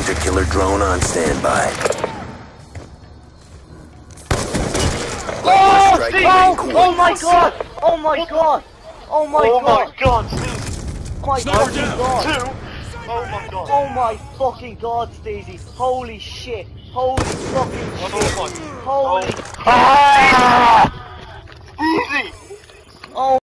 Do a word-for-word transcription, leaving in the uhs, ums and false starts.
Laser killer drone on standby. Oh, Strike Steve! lane Oh, oh my god! Oh my god! Oh my Oh god! my god, Steve! Oh my fucking god! Two! Oh my god! Oh my fucking god, Stacey! Holy shit! Holy fucking shit! Oh my... Holy... Oh. Ah! Easy! Oh